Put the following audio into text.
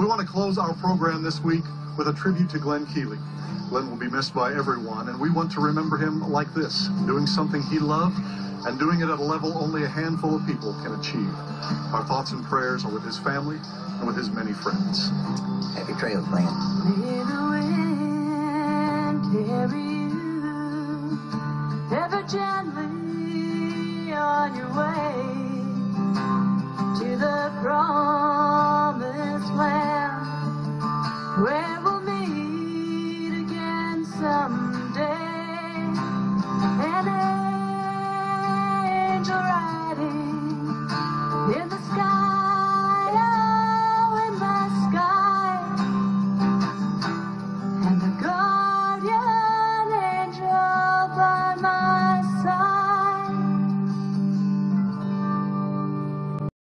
We want to close our program this week with a tribute to Glen Keeley. Glen will be missed by everyone, and we want to remember him like this, doing something he loved and doing it at a level only a handful of people can achieve. Our thoughts and prayers are with his family and with his many friends. Happy trails, Glen. May the wind carry you ever gently on your way to the cross.